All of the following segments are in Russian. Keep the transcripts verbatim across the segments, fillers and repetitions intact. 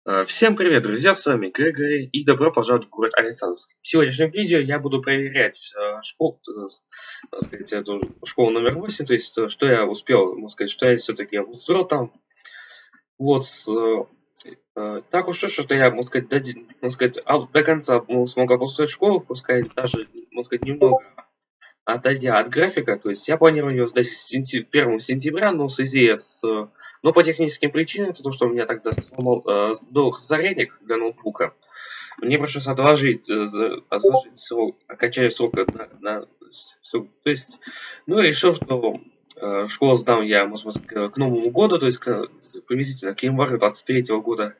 Э, Всем привет, друзья, с вами Грегори и добро пожаловать в город Александровск. В сегодняшнем видео я буду проверять э, школу, э, так сказать, эту школу номер восемь, то есть э, что я успел, можно сказать, что я все-таки обустроил там. Вот, с, э, э, так уж вышло, что я, можно сказать, до, ди- можно сказать, а- до конца ну, смог обустроить школу, пускай даже, можно сказать, немного отойдя от графика, то есть я планирую ее сдать в сентя- первого сентября, но в связи с... э, Но по техническим причинам, это то, что у меня тогда сломал, э, сдох зарядник для ноутбука, мне пришлось отложить, э, за- отложить срок, окончание срока на, на с- срок. То есть, ну, и решил, что э, школу сдам я, может быть, к, к Новому году, то есть к, приблизительно к январю двадцать третьего года.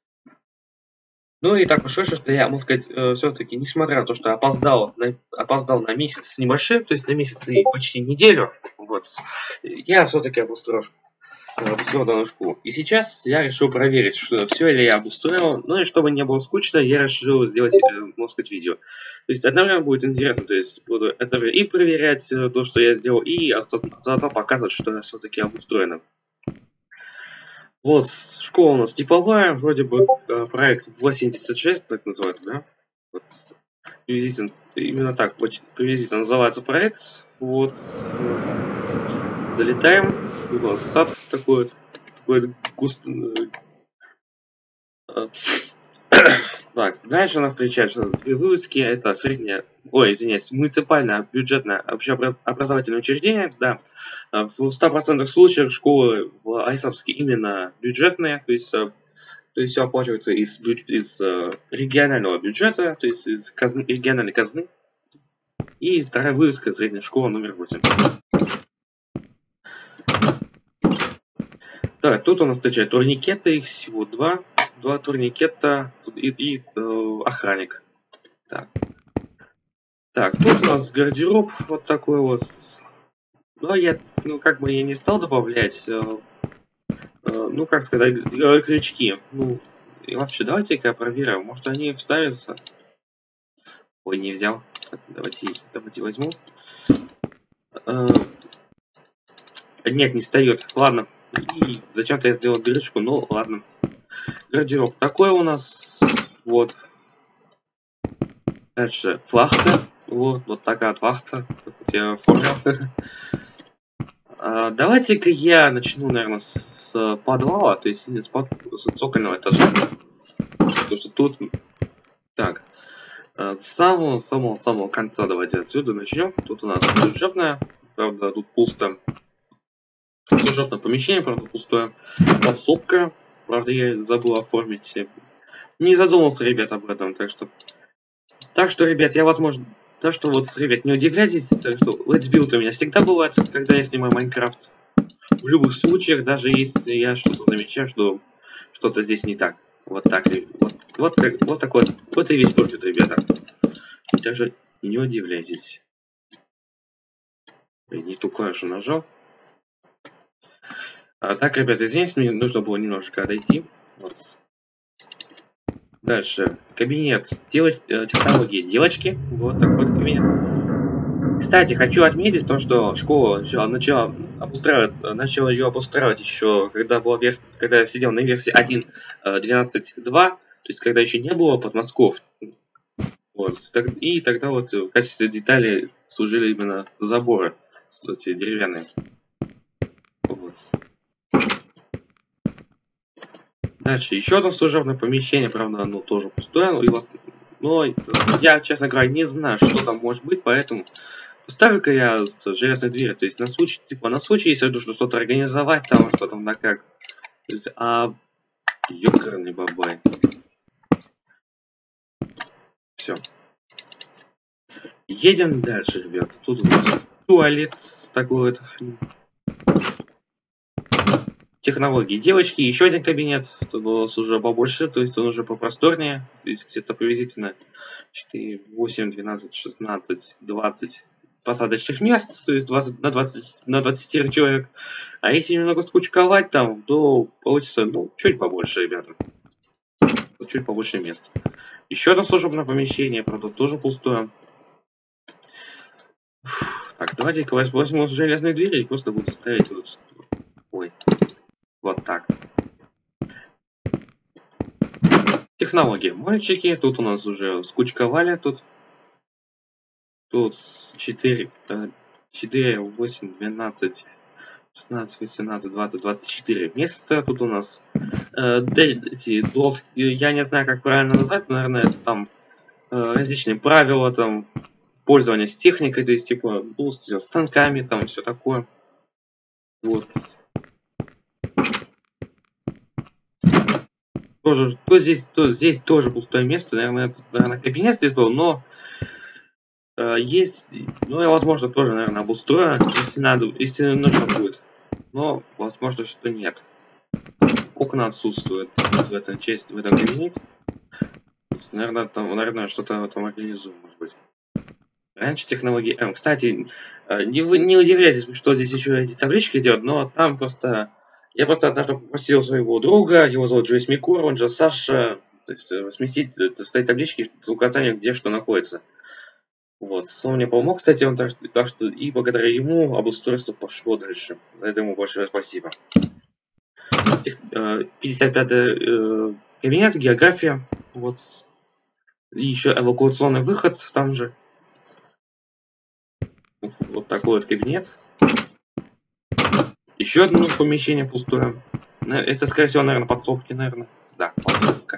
Ну и так уж вышло, что я, можно сказать, все-таки, несмотря на то, что опоздал на, опоздал на месяц с небольшим, то есть на месяц и почти неделю, вот, я все-таки обустроил, э, обустроил данную школу. И сейчас я решил проверить, что все ли я обустроил, ну и чтобы не было скучно, я решил сделать, э, можно сказать, видео. То есть одновременно будет интересно, то есть буду это и проверять э, то, что я сделал, и заодно показывать, что я все-таки обустроено. Вот, школа у нас типовая, вроде бы э, проект восемьдесят шесть, так называется, да? Вот, приблизительно, именно так приблизительно называется проект. Вот, э, залетаем, тут у нас сад такой, такой густой. Э, так, дальше нас встречают две вывески, это средняя, ой, извиняюсь, муниципальное бюджетное общеобразовательное учреждение, да. В ста процентах случаев школы в Айсовске именно бюджетные, то есть то есть все оплачивается из, из э, регионального бюджета, то есть из казны, региональной казны. И вторая вывеска средняя школа номер восемь. Так, тут у нас встречают турникеты, их всего два. Два турникета и, и э, охранник. Так. Так, тут у нас гардероб вот такой вот. Но я, ну, как бы я не стал добавлять, э, э, ну, как сказать, э, крючки. Ну, и вообще, давайте-ка проверим, может они вставятся. Ой, не взял. Так, давайте, давайте возьму. Э, нет, не встает. Ладно. И зачем-то я сделал дырочку, ну ладно. Гардероб такой у нас. Вот. Дальше вахта. Вот, вот такая вот вахта. Так вот я оформил. А, давайте-ка я начну, наверное, с, с подвала, то есть с, под, с цокольного этажа. Потому что тут... Так. С самого-самого-самого конца давайте отсюда начнем. Тут у нас служебная. Правда, тут пусто. Служебное помещение, правда, пустое. Подсобка. Правда, я забыл оформить. Не задумался, ребят, об этом, так что... Так что, ребят, я, возможно... Так что вот, ребят, не удивляйтесь, так что Let's Build у меня всегда бывает, когда я снимаю Майнкрафт. В любых случаях, даже если я что-то замечаю, что что-то здесь не так. Вот так. Вот, вот, как, вот такой вот. Вот и весь профит, ребята. Даже не удивляйтесь. Я не ту клавишу нажал. А, так, ребят, извините, мне нужно было немножечко отойти. Вот. Дальше. Кабинет девоч... технологии девочки. Вот такой вот кабинет. Кстати, хочу отметить то, что школа начала, начала обустраивать, начала ее обустраивать еще, когда была верс... когда я сидел на версии один точка двенадцать точка два, то есть когда еще не было подмостков. Вот. И тогда вот в качестве деталей служили именно заборы, кстати, деревянные. Вот. Дальше еще одно служебное помещение, правда, оно тоже пустое, но, его, но я, честно говоря, не знаю, что там может быть, поэтому поставлю-ка я железные двери, то есть на случай, типа, на случай, если нужно что-то организовать, там, что там, да как. То есть, а, ёкарный бабай. Все. Едем дальше, ребята. Тут у нас туалет такой вот. Технологии девочки, еще один кабинет, тут у нас уже побольше, то есть он уже попросторнее, то есть где-то приблизительно четыре, восемь, двенадцать, шестнадцать, двадцать посадочных мест, то есть двадцать на двадцать на двадцать человек. А если немного скучковать там, то получится, ну, чуть побольше, ребята. Чуть побольше мест. Еще одно служебное помещение, правда, тоже пустое. Так, давайте-ка возьму железные двери и просто буду ставить вот. Ой. Вот так. Технологии. Мальчики, тут у нас уже скучковали, тут, тут четыре, четыре, восемь, двенадцать, шестнадцать, восемнадцать, двадцать, двадцать четыре места. Тут у нас э, эти доски, я не знаю, как правильно назвать, но, наверное, это там э, различные правила, там, пользования с техникой, то есть, типа, ну, с станками, там, все такое. Вот. Тоже, то здесь, то здесь тоже пустое место, наверное, это, наверное, кабинет здесь был, но э, есть, ну, я, возможно, тоже, наверное, обустрою, если надо, если нужно будет. Но, возможно, что нет. Окна отсутствуют в этом части, в этом кабинете. Наверное, там, наверное, что-то там организуем, может быть. Раньше технологии М. Кстати, не, вы, не удивляйтесь, что здесь еще эти таблички идет, но там просто... Я просто однажды попросил своего друга, его зовут Джойс Микур, он же Саша, то есть сместить стоит таблички с указанием, где что находится. Вот, он мне помог, кстати, он так, так что и благодаря ему обустройство пошло дальше. За это ему большое спасибо. пятьдесят пятый кабинет, география, вот, и еще эвакуационный выход там же. Вот такой вот кабинет. Еще одно помещение пустое. Это, скорее всего, наверное, подсобки, наверное. Да, подсобка.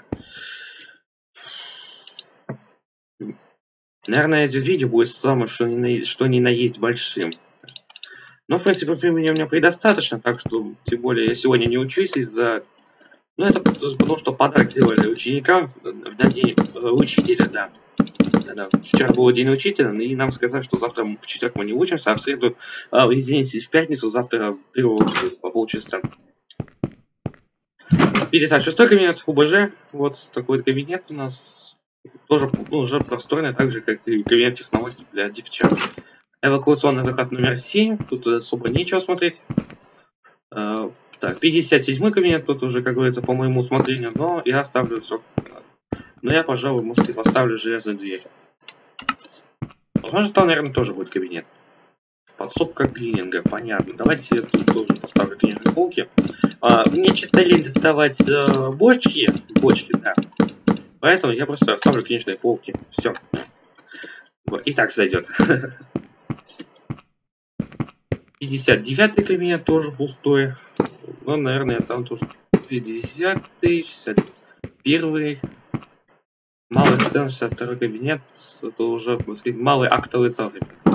Наверное, это видео будет самое, что ни на, что ни на есть большим. Но, в принципе, времени у меня предостаточно, так что, тем более, я сегодня не учусь из-за... Ну, это потому, что подарок сделали ученикам на день учителя, да. Да, вчера был день учителя, и нам сказали, что завтра в четверг мы не учимся, а в среду, а, извините, в пятницу, завтра первого по полчаса. пятьдесят шестой кабинет УБЖ, вот такой кабинет у нас, тоже, ну, уже просторный, так же, как и кабинет технологий для девчат. Эвакуационный выход номер семь, тут особо нечего смотреть. А, так, пятьдесят седьмой кабинет, тут уже, как говорится, по моему усмотрению, но я оставлю все. Но я, пожалуй, в Москве поставлю железную дверь. Возможно, там, наверное, тоже будет кабинет. Подсобка клининга, понятно. Давайте я тут тоже поставлю клининговые полки. А, мне чисто лень доставать э, бочки. Бочки, да. Поэтому я просто оставлю клининговые полки. Все. И так зайдет. пятьдесят девятый кабинет тоже пустой. Ну, наверное, там тоже пятидесятый, шестьдесят первый. Малый сцен, шестьдесят второй кабинет. Это уже, так сказать, малый актовый зал.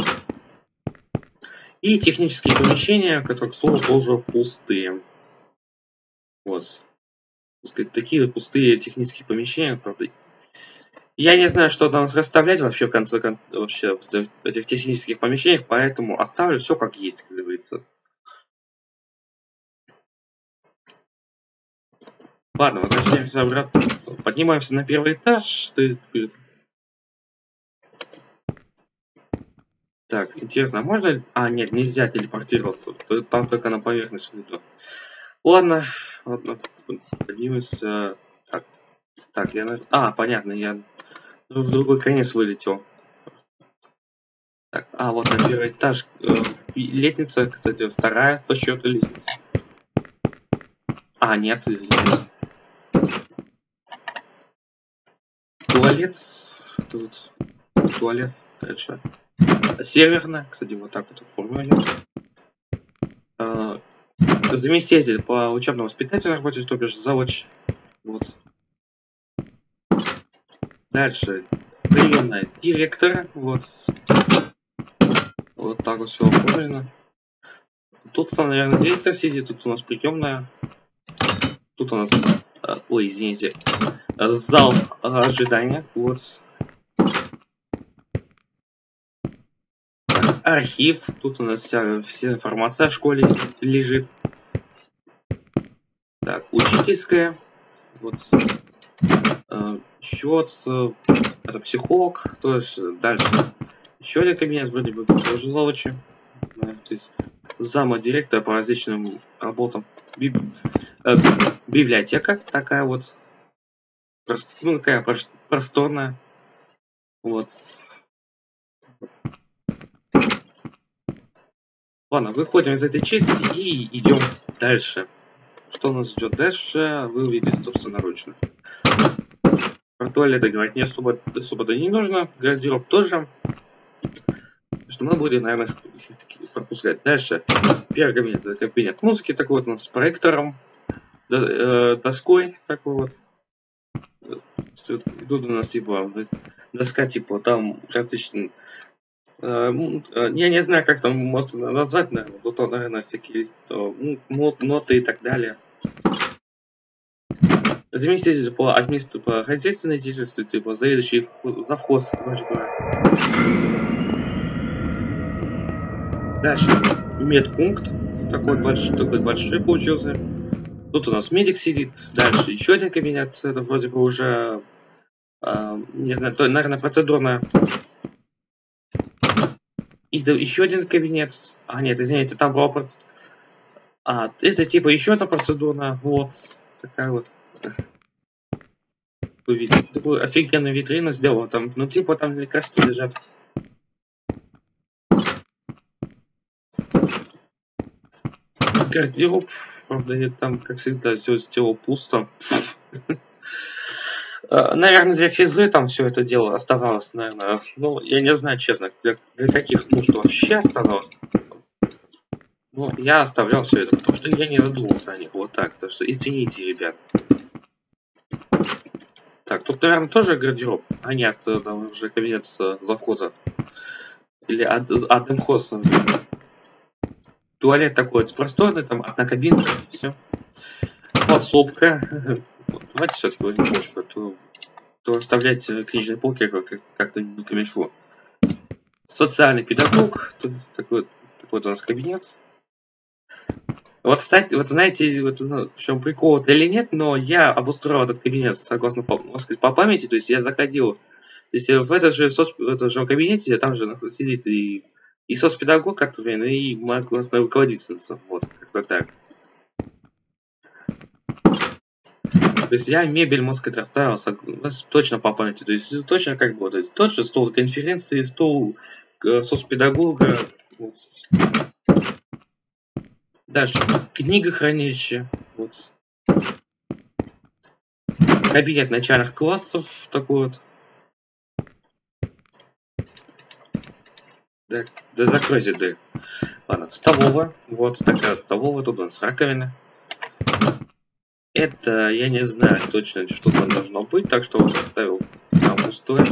И технические помещения, которые, к слову, тоже пустые. Вот. Так сказать, такие вот пустые технические помещения, правда. Я не знаю, что там расставлять вообще в конце вообще в этих технических помещениях, поэтому оставлю все как есть, как говорится. Ладно, возвращаемся обратно. Поднимаемся на первый этаж. То есть... Так, интересно, а можно... А, нет, нельзя телепортироваться. Там только на поверхность выйду. Ладно, ладно, поднимемся. Так, так, я... А, понятно, я в другой конец вылетел. Так, а, вот на первый этаж. Э, лестница, кстати, вторая по счету лестница. А, нет, извините. Туалет. Тут туалет. Дальше. Серверная, кстати, вот так вот оформлю. Э, заместитель по учебно-воспитательной работе, то бишь завуч. Вот. Дальше. Приемная директора. Вот. Вот так вот все оформлено. Тут, наверное, директор сидит. Тут у нас приемная. Тут у нас... Э, ой, извините. Зал ожидания. Вот. Архив. Тут у нас вся, вся информация о школе лежит. Так, учительская. Вот. Э, счет. Это психолог. То есть дальше. Еще один кабинет, вроде бы тоже завучи. То есть зама директора по различным работам. Биб... Э, библиотека такая вот. Прост... Ну, такая просторная. Вот. Ладно, выходим из этой части и идем дальше. Что нас ждет дальше, вы увидите собственноручно. Про туалеты говорить не особо, особо-то не нужно. Гардероб тоже. Что мы будем, наверное, пропускать. Дальше. Первый кабинет, это кабинет музыки, такой вот у нас с проектором, доской, такой вот. Тут у нас типа доска, типа там различные. Я не знаю, как там можно назвать, наверное. Тут, наверное, всякие ноты и так далее. Заместитель по администрации, по хозяйственной деятельности, типа заведующий завхоз, вроде бы. Дальше медпункт, такой большой, такой большой получился. Тут у нас медик сидит. Дальше еще один кабинет, это вроде бы уже, э, не знаю, то, наверное, процедурная. И да, еще один кабинет. А нет, извините, там была процедура. А, это типа еще одна процедурная. Вот такая вот. Такую офигенную витрину сделала там. Ну типа там лекарства лежат. Гардероб, правда, там, как всегда, все сделал пусто. Наверное, для физы там все это дело оставалось, наверное. Ну, я не знаю, честно, для, для каких нужд вообще оставалось. Но я оставлял все это, потому что я не задумался о них. Вот так. Так что извините, ребят. Так, тут, наверное, тоже гардероб. А нет, там уже кабинет завхоза. Или адмхоз. Туалет такой вот просторный, там одна кабинка, все. Подсобка. Давайте все-таки возьмем немножко, то, то оставлять книжные полки как-то не камильфо. Социальный педагог. Тут такой, такой вот у нас кабинет. Вот, кстати, вот знаете, вот, ну, в чем прикол это или нет, но я обустроил этот кабинет согласно по, сказать, по памяти, то есть я заходил, то есть в этом же, соц, в этом же кабинете, там же сидит и, и соцпедагог, который, ну, и моя классная руководительница, вот, как-то так. То есть я мебель, можно сказать, расставил точно по памяти, то есть точно как бы, то есть тот же стол конференции, стол э, соцпедагога, вот. Дальше. Книгохранилище. Вот. Кабинет начальных классов. Такой вот. Да, да закройте дверь. Ладно, столовая. Вот такая столовая. Тут у нас раковина. Это, я не знаю точно, что там должно быть, так что вот оставил там пустое.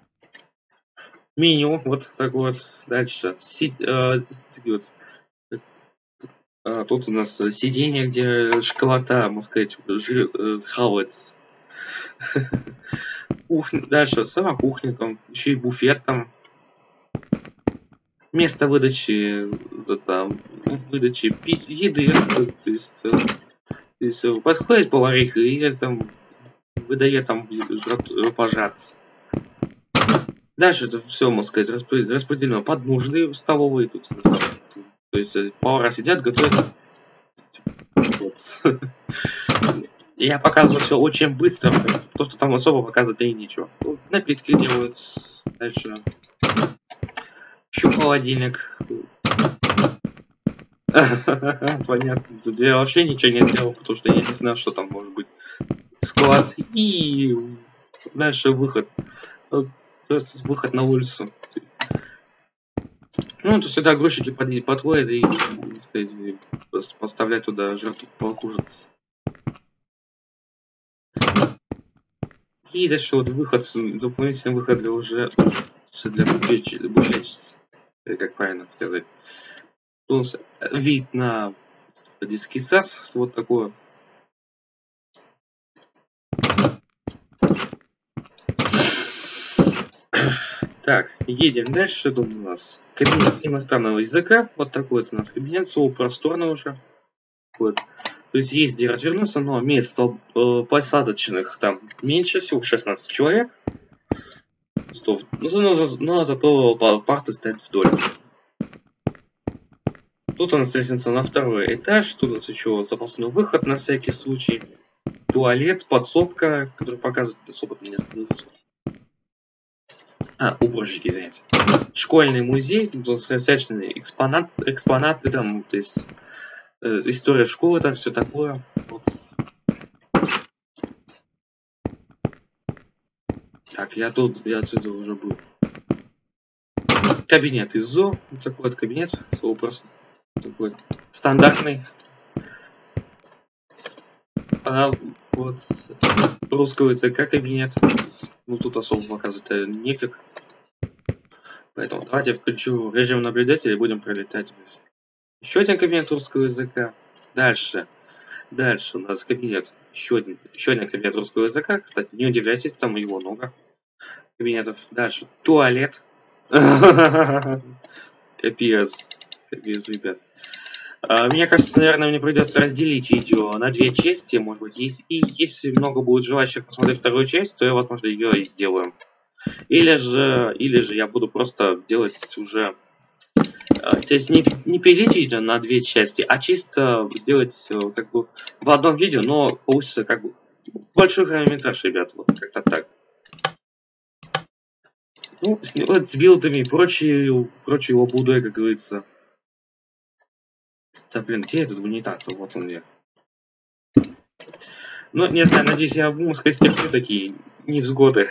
Меню. Вот такой вот. Дальше. Си, э, вот. А, тут у нас сиденье, где шоколада, можно сказать, жир, э, хавается. Кухня, дальше сама кухня, там еще и буфет там. Место выдачи, там, выдачи еды, то есть, то есть подходит повариха и там выдает там пожариться. Дальше это все, можно сказать, распределено под нужды столовые. Тут, то есть повара сидят, готовят. Вот. Я показываю все очень быстро, то что там особо показывать и ничего. Напитки делают. Дальше. Еще холодильник. Понятно. Тут я вообще ничего не сделал, потому что я не знаю, что там может быть. Склад. И дальше выход. Выход на улицу. Ну, тут сюда грузчики подходят и, сказать, поставлять туда жертву покушаться. И дальше вот выход, дополнительный выход для уже для буфетчицы, как правильно сказать. Тут у нас вид на детский сад, вот такое. Так, едем дальше. Что тут у нас? Кабинет иностранного языка. Вот такой вот у нас кабинет, слово просторно уже. Вот. То есть есть где развернуться, но мест э, посадочных там меньше, всего шестнадцать человек. Но, но, но зато парты стоят вдоль. Тут у нас лестница на второй этаж. Тут у нас еще запасной выход на всякий случай. Туалет, подсобка, который показывает особо место. А, уборщики, извините. Школьный музей, тут всячные экспонат, экспонаты там, то есть э, история школы, там все такое. Вот. Так, я тут, я отсюда уже был. Кабинет ИЗО. Вот такой вот кабинет. Слово просто такой стандартный. А вот русского языка кабинет. Ну тут особо показывать нефиг. Поэтому давайте включу режим наблюдателя и будем пролетать. Еще один кабинет русского языка. Дальше. Дальше у нас кабинет. Еще один, еще один кабинет русского языка. Кстати, не удивляйтесь, там его много кабинетов. Дальше. Туалет. Капец. Капец, ребят. Мне кажется, наверное, мне придется разделить видео на две части, может быть. И если много будет желающих посмотреть вторую часть, то я, возможно, ее и сделаю. Или же, или же я буду просто делать уже... То есть не, не пилить видео на две части, а чисто сделать как бы в одном видео, но получится как бы большой хронометраж, ребят, вот как-то так. Ну, с, вот, с билдами и прочее, прочее лабудой, как говорится. Да, блин, где этот унитаз? Вот он я. Ну, не знаю, надеюсь, я, ну, сказать, стерплю такие невзгоды.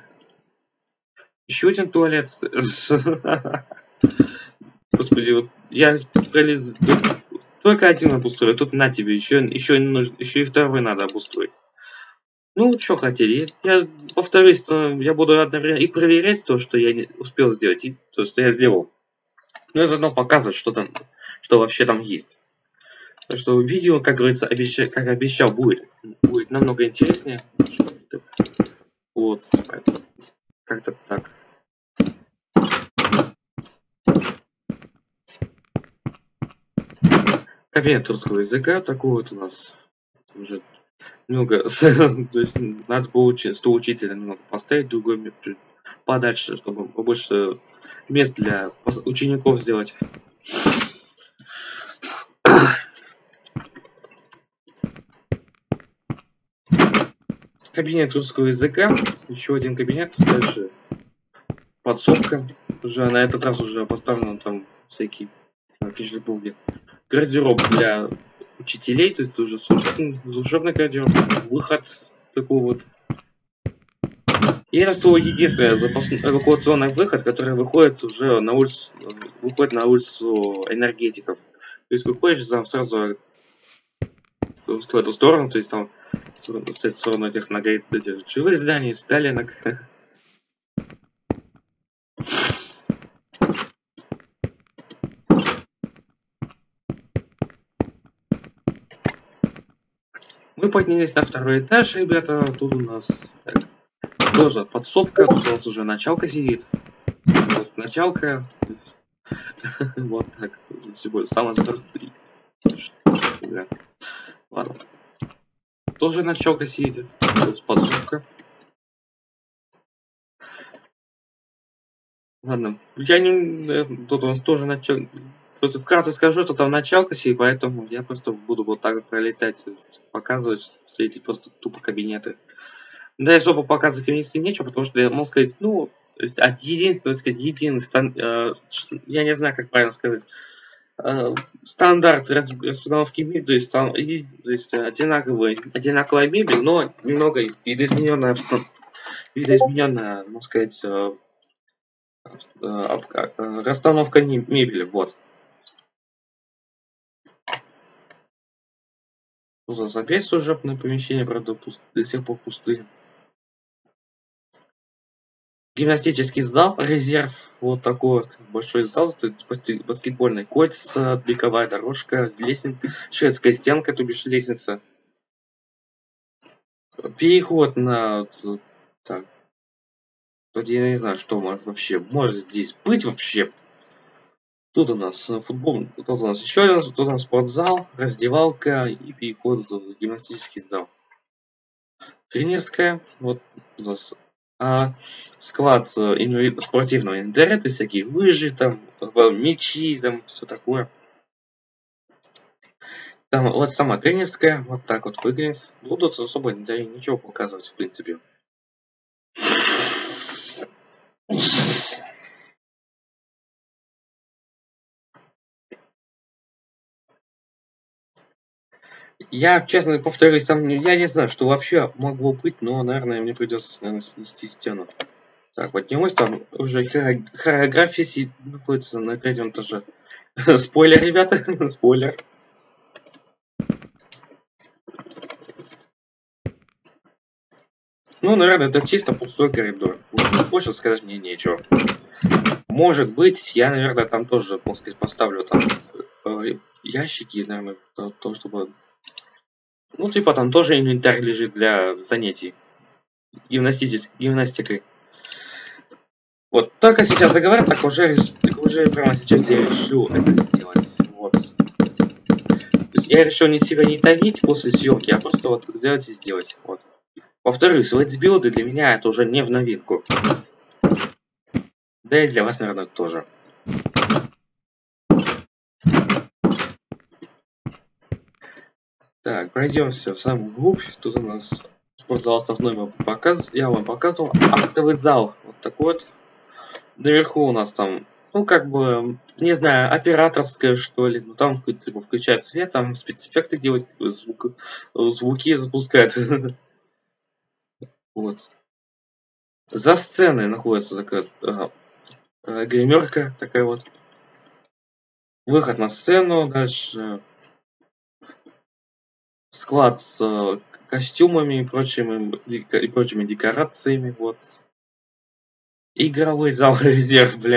Еще один туалет. Господи, вот я пролез... Только один обустрою, тут на тебе, еще, еще, нужно, еще и второй надо обустроить. Ну, что хотели, я повторюсь, я буду одновременно и проверять то, что я не успел сделать, и то, что я сделал. Ну и заодно показывать, что там, что вообще там есть. Так что видео, как говорится, обеща... как обещал, будет, будет намного интереснее. Вот, как-то так. Кабинет русского языка такой вот у нас уже много, то есть надо получить сто учителя немного поставить, другой подальше, чтобы побольше мест для учеников сделать. Кабинет русского языка, еще один кабинет, дальше подсобка, уже на этот раз уже поставлено там всякие кишлебуги. Гардероб для учителей, то есть уже служебный, служебный гардероб, выход такой вот. И это всего единственный запасной эвакуационный выход, который выходит уже на улицу, выходит на улицу энергетиков. То есть выходишь там сразу в эту сторону, то есть там с этой стороны этих многоэтажных жилых зданий, сталинок. Мы поднялись на второй этаж, ребята. Тут у нас так, тоже подсобка, тут у нас уже началка сидит. Вот началка. Вот так. Самое простое. Ладно. Тоже началка сидит. Тут подсобка. Ладно. Я не... Тут у нас тоже началка. Просто вкратце скажу, что там началка сидит, поэтому я просто буду вот так пролетать, показывать, что эти просто тупо кабинеты. Да, особо показывать кабинеты нечего, потому что я мог сказать, ну, то есть, един, так сказать, един, стан, э, я не знаю, как правильно сказать, э, стандарт расстановки мебели, то есть, там, и, то есть одинаковый, одинаковая мебель, но немного видоизмененная, видоизмененная, можно сказать, э, э, э, расстановка мебели, вот. Тут у нас опять служебное помещение, правда, пуст, до сих пор пустые. Гимнастический зал, резерв, вот такой вот большой зал, баскетбольный кольца, беговая дорожка, лестница, шведская стенка, то бишь лестница. Переход на... Так. Тут я не знаю, что может вообще может здесь быть вообще. Тут у нас футбол, тут у нас еще один, тут у нас спортзал, раздевалка и переход в гимнастический зал. Тренерская, вот у нас а, склад инвали... спортивного инвентаря, то есть всякие лыжи, там, мячи, там, все такое. Там вот сама тренерская, вот так вот выглядит. Ну, тут особо ничего показывать, в принципе. Я, честно повторюсь, там я не знаю, что вообще могло быть, но, наверное, мне придется, наверное, снести стену. Так, поднялось, там уже хореография сидит, находится на третьем этаже. Спойлер, ребята, спойлер. Ну, наверное, это чисто пустой коридор. Больше сказать мне нечего. Может быть, я, наверное, там тоже, можно сказать, поставлю там э, ящики, наверное, то, то, чтобы... Ну, типа там тоже инвентарь лежит для занятий гимнастикой. Вот, только сейчас заговорю, так уже, так уже прямо сейчас я решил это сделать. Вот. То есть я решил не себя не давить после съемки, а просто вот взять и сделать. Вот. Повторюсь, летсбилды для меня это уже не в новинку. Да и для вас, наверное, тоже. Так, пройдемся в самую глубь. Тут у нас спортзал основной показ. Я вам показывал. Актовый зал. Вот такой вот. Наверху у нас там, ну, как бы, не знаю, операторская, что ли. Ну, там типа, включать свет, там спецэффекты делать, звук, звуки запускать. Вот. За сценой находится такая ага, гримерка, такая вот. Выход на сцену, дальше склад с костюмами и прочими, и прочими декорациями, вот. Игровой зал резерв, блин.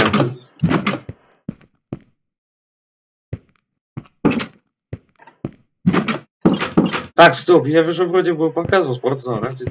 Так, стоп, я уже вроде бы показывал спортзал, разве?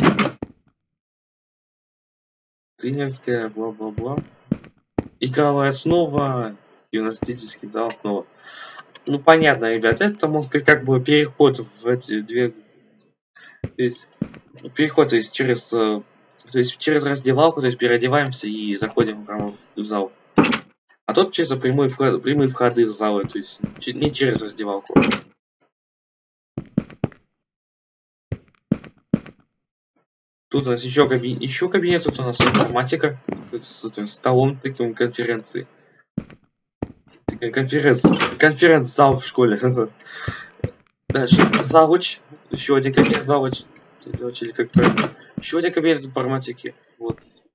Тренерская, бла-бла-бла. Игровая основа, гимнастический зал снова. Ну, понятно, ребят, это, можно сказать, как бы переход в эти две... То есть, переход, то есть, через... То есть, через раздевалку, то есть, переодеваемся и заходим прямо в зал. А тут чисто прямые входы, прямые входы в залы, то есть, не через раздевалку. Тут у нас еще кабинет, еще кабинет, тут у нас информатика с этим столом таким конференции. Конференц, конференц-зал в школе. Дальше завуч, еще один кабинет завуч, или как еще один кабинет информатики. Вот.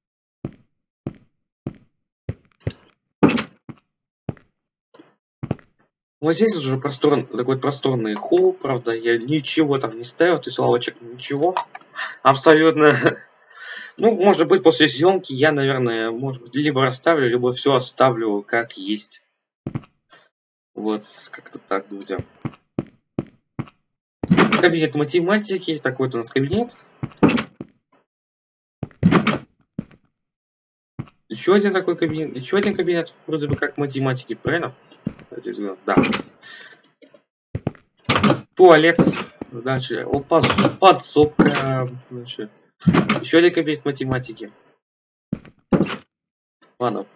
Вот здесь уже просторный, такой просторный холл, правда, я ничего там не ставил, то есть лавочек ничего, абсолютно. Ну, может быть, после съемки я, наверное, может быть, либо расставлю, либо все оставлю как есть. Вот, как-то так, друзья. Кабинет математики, такой вот у нас кабинет. Еще один такой кабинет, еще один кабинет, вроде бы как математики, правильно? Да. Туалет. Дальше. Подсобка. Дальше. Еще один кабинет математики. Ладно.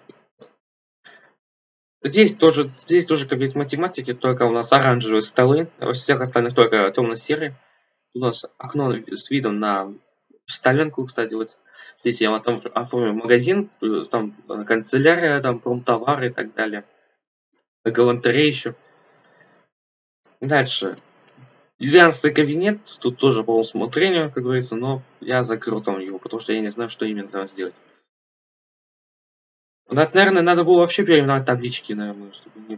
Здесь тоже, здесь тоже кабинет математики, только у нас оранжевые столы, во всех остальных только темно-серые. У нас окно с видом на стоянку, кстати, вот здесь я вот там оформил магазин, там канцелярия, там промтовары и так далее. Галантерей еще. Дальше. двенадцатый кабинет, тут тоже по усмотрению, как говорится, но я закрыл там его, потому что я не знаю, что именно там сделать. Да, наверное, надо было вообще переименовать таблички, наверное, чтобы не...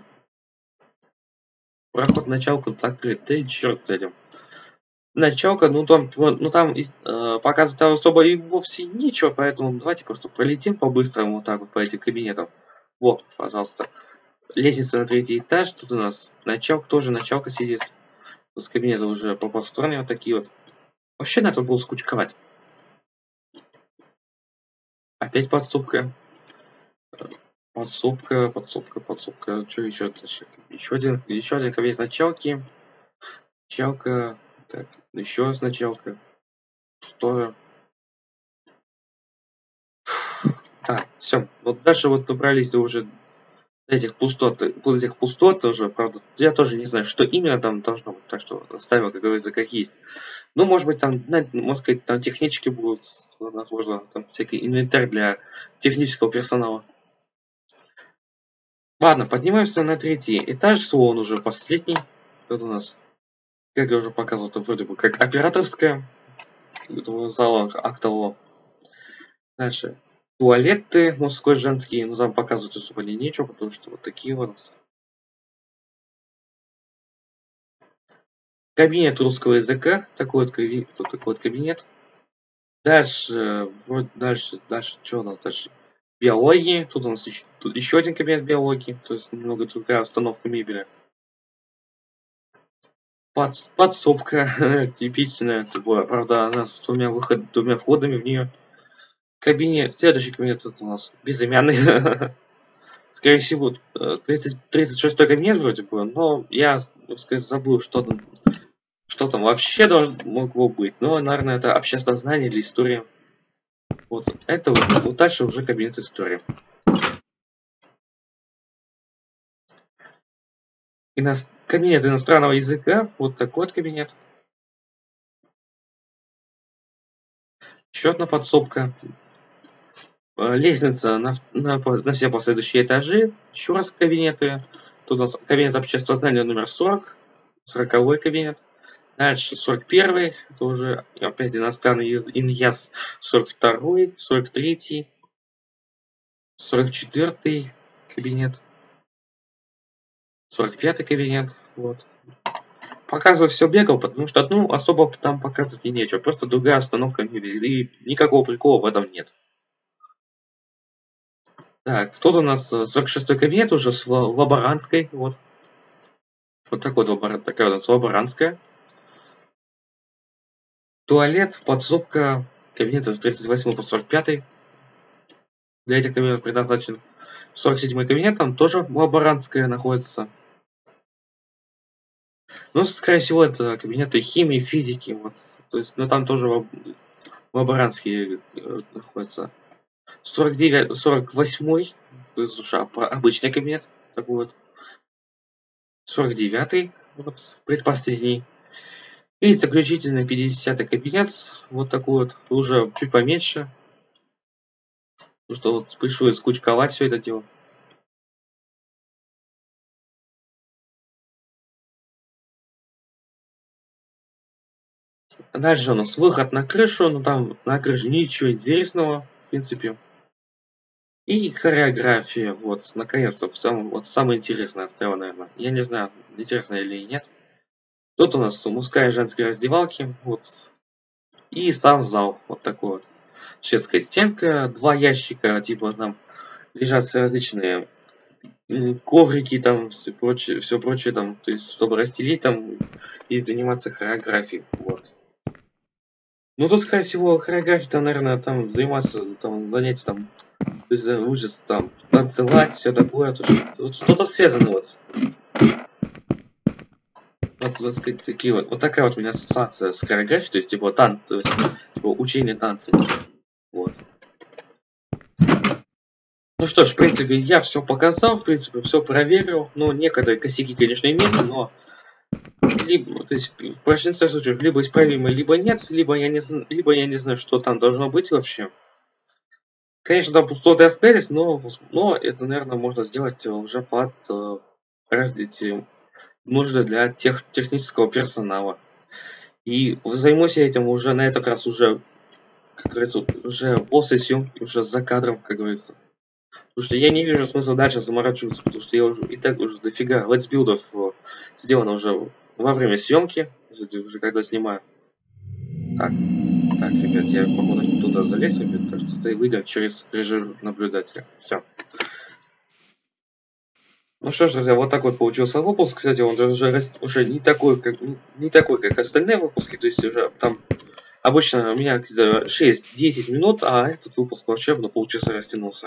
Проход началку закрыт, да и черт с этим. Началка, ну там, ну там э, показывать особо и вовсе ничего, поэтому давайте просто пролетим по-быстрому вот так вот по этим кабинетам. Вот, пожалуйста. Лестница на третий этаж, тут у нас началка, тоже началка сидит. С кабинета уже попросторнее вот такие вот. Вообще надо было скучковать. Опять подсобка. Подсобка, подсобка, подсобка. Что еще? Еще один, еще один кабинет началки. Началка. Так, еще раз началка. Что? Так, все. Вот дальше вот добрались до уже этих пустот, вот этих пустот тоже, правда, я тоже не знаю, что именно там должно быть, так что оставил, как говорится, как есть. Ну, может быть, там, можно сказать, там технички будут, возможно, там всякий инвентарь для технического персонала. Ладно, поднимаемся на третий этаж, он уже последний. Тут у нас как я уже показывал, это вроде бы как операторская зала актового. Дальше. Туалеты мужской, женские. Ну, там показывать особо не нечего, потому что вот такие вот. Кабинет русского языка. Такой вот, вот такой вот кабинет. Дальше, вот дальше, дальше, что у нас дальше? Биологии. Тут у нас еще, тут еще один кабинет биологии. То есть немного другая установка мебели. Под, подсобка. Типичная. Правда, она с двумя выходами, двумя входами в нее. Кабинет. Следующий кабинет это у нас безымянный. Скорее всего, тридцать, тридцать шестой кабинет вроде бы, но я, так сказать, забыл, что там, что там вообще должно могло быть. Но, наверное, это общественное знание или история. Вот это вот, вот дальше уже кабинет истории. Ино... Кабинет иностранного языка. Вот такой вот кабинет. Еще одна подсобка. Лестница на, на, на все последующие этажи. Еще раз кабинеты. Тут у нас кабинет общественного знания номер сорок. сороковой кабинет. Дальше сорок первый, это уже опять иностранный иньяз, сорок второй, сорок третий, сорок четвёртый кабинет, сорок пятый кабинет, вот. Показываю все бегал, потому что ну, особо там показывать и нечего, просто другая остановка мебели, и никакого прикола в этом нет. Так, тут у нас сорок шестой кабинет уже с лаборантской, вот. Вот такой вот, такая вот лаборантская. Туалет, подсобка, кабинет с тридцать восьмой по сорок пятый. Для этих кабинетов предназначен. сорок седьмой кабинет, там тоже лаборантская находится. Ну, скорее всего, это кабинеты химии, физики. Вот. То есть, ну, там тоже лаб... лаборантские э, находятся. сорок девятый, сорок восьмой, то есть уже обычный кабинет. Такой вот. сорок девятый, вот, предпоследний. И заключительный пятидесятый кабинет. Вот такой вот, уже чуть поменьше. Потому что вот пришлось скучковать все это дело. Дальше у нас выход на крышу, но там на крыше ничего интересного, в принципе. И хореография, вот, наконец-то, сам, вот самое интересное оставил, наверное. Я не знаю, интересно или нет. Тут у нас мужская и женская раздевалки, вот. И сам зал, вот такой вот. Шведская стенка, два ящика, типа там лежат различные коврики, там, все прочее, все прочее, там, то есть, чтобы расстелить там и заниматься хореографией, вот. Ну, тут, скорее всего, хореография, там, наверное, там заниматься, там, занятия, там, то есть, учиться, там, танцевать, все такое, то, вот что-то связано, вот. Вот, вот, сказать, такие вот, вот такая вот у меня ассоциация с хореографией, то есть, типа, танцы, типа, учение танцев, вот. Ну что ж, в принципе, я все показал, в принципе, все проверил, но некоторые косяки, конечно, имеются, но либо, то есть, в большинстве случаев, либо исправимы, либо нет, либо я не, либо я не знаю, что там должно быть вообще. Конечно, там пустоты остались, но, но это, наверное, можно сделать уже под э, развитие нужды для тех, технического персонала. И займусь я этим уже на этот раз уже, как говорится, уже после съемки, уже за кадром, как говорится. Потому что я не вижу смысла дальше заморачиваться, потому что я уже и так уже дофига летсбилдов сделано уже во время съемки, уже когда снимаю. Так, так, ребят, я походу не туда залез, так что и выйдем через режим наблюдателя. Все. Ну что ж, друзья, вот такой вот получился выпуск. Кстати, он уже, уже не такой, как не такой, как остальные выпуски. То есть уже там обычно у меня шесть-десять минут, а этот выпуск вообще ну, полчаса растянулся.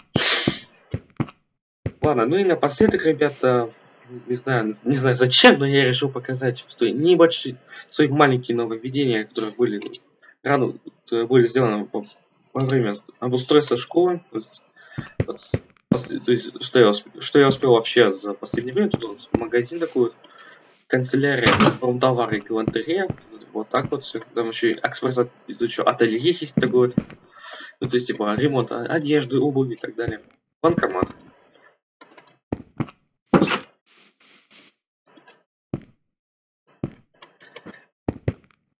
Ладно, ну и напоследок, ребята, не знаю, не знаю зачем, но я решил показать свои небольшие, свои маленькие нововведения, которые были рано были сделаны во время обустройства школы. То есть, вот, то есть что, я успел, что я успел вообще за последнее время. Тут вот магазин такой вот, канцелярия, промтовары и галантерея. Вот так вот все. Там еще и экспресс, еще ателье есть такой вот. Ну, то есть, типа, ремонт одежды, обуви и так далее. Банкомат.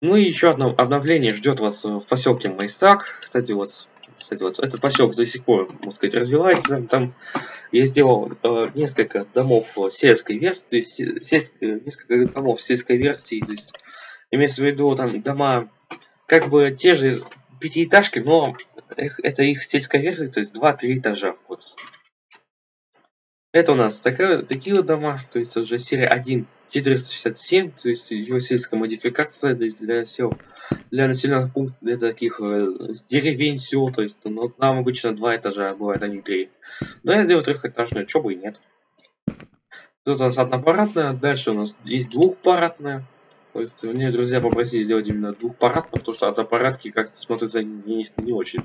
Ну и еще одно обновление ждет вас в поселке Майсак. Кстати, вот, кстати, вот этот поселок до сих пор, можно сказать, развивается. Там я сделал э, несколько домов сельской версии, то есть сельской, несколько домов сельской версии, то есть имеется в виду там дома как бы те же пятиэтажки, но их, это их сельская версия, то есть два-три этажа. Вот. Это у нас такая, такие вот дома, то есть уже серия один четыреста шестьдесят семь, то есть ее сельская модификация, то есть для сел, для населенных пунктов, для таких э, деревень, сел, то есть ну, нам обычно два этажа, бывает они три. Но я сделал трехэтажную, чего бы и нет. Тут у нас однопаратная, дальше у нас есть двухпаратная. То есть мне друзья попросили сделать именно двухпаратную, потому что однопаратки как-то смотрятся не, не очень.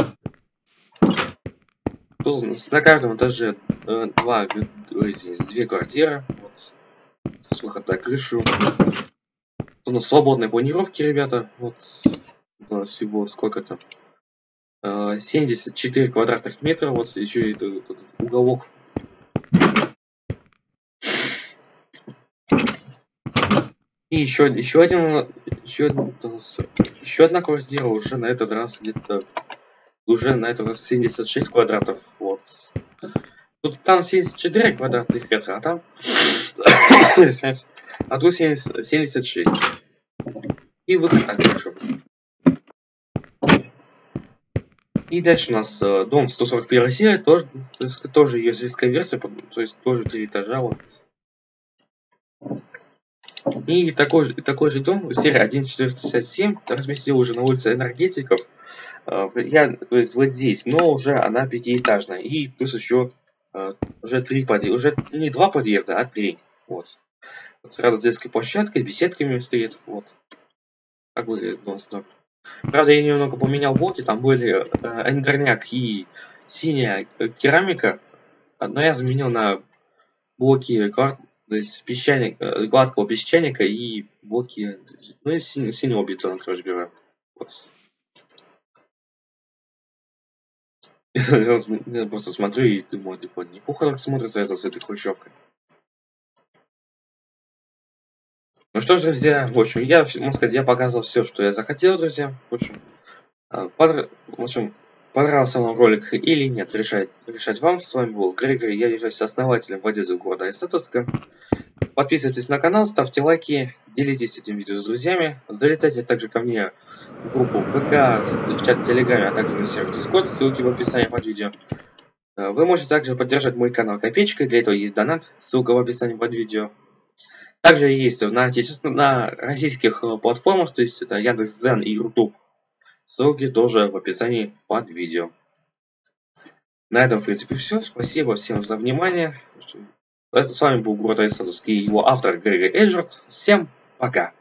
Тут на каждом этаже э, два, эти, две квартиры. Вот. С выход на крышу. Тут у нас свободные планировки, ребята. Вот у нас всего сколько-то. Э, семьдесят четыре квадратных метра. Вот еще это, этот уголок. И еще, еще один, еще, один, еще одна квартира уже на этот раз где-то, уже на этот раз семьдесят шесть квадратов, вот. Тут там семьдесят четыре квадратных метра, а там, а тут семьдесят шесть. И выход на крышу. И дальше у нас э, дом сто сорок первая серия, тоже, то есть, тоже ее сельская версия, то есть тоже три этажа, вот. И такой же, такой же дом, серия один четыреста шестьдесят семь, разместил уже на улице Энергетиков. Я, то есть вот здесь, но уже она пятиэтажная. И плюс еще уже три подъезда, уже не два подъезда, а три. Вот. Вот сразу с детской площадкой, беседками стоит. Вот. Так выглядит у нас. Правда, я немного поменял блоки, там были эндерняк и синяя керамика. Но я заменил на блоки карт. То есть песчаник, гладкого песчаника и блоки, ну и синего, синего бетона, короче говоря. Вот. Я просто смотрю и думаю, типа, неплохо так смотрится это с этой хрущевкой. Ну что ж, друзья, в общем, я, можно сказать, я показывал все, что я захотел, друзья. В общем, под, в общем понравился вам ролик или нет, решать, решать вам. С вами был Григорий, я являюсь основателем владельцем города Айсатовска. Подписывайтесь на канал, ставьте лайки, делитесь этим видео с друзьями. Залетайте также ко мне в группу ВК, в чат Телеграме, а также на сервер Discord, ссылки в описании под видео. Вы можете также поддержать мой канал копеечкой, для этого есть донат, ссылка в описании под видео. Также есть на, на российских платформах, то есть это Яндекс.Дзен и YouTube. Ссылки тоже в описании под видео. На этом, в принципе, все. Спасибо всем за внимание. Это с вами был город Айсатовский и его автор Григорий Эджерт. Всем пока!